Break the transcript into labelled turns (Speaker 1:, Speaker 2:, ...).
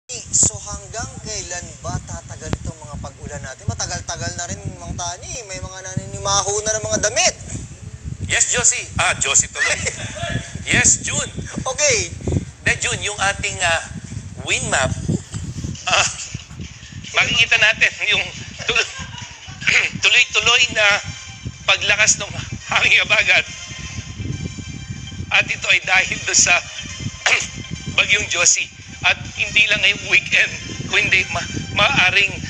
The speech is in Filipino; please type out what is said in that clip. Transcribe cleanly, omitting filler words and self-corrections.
Speaker 1: So hanggang kailan ba tatagal itong mga pag-ulan natin? Matagal-tagal na rin Mang Tani. May mga naninimaho na ng mga damit.
Speaker 2: Yes, Josie. Josie tuloy. Yes, June.
Speaker 1: Okay.
Speaker 2: June, yung ating wind map, makikita natin yung tuloy-tuloy na paglakas ng hangin habagat. At ito ay dahil doon sa bagyong Josie. At hindi lang ngayong weekend, kundi maaaring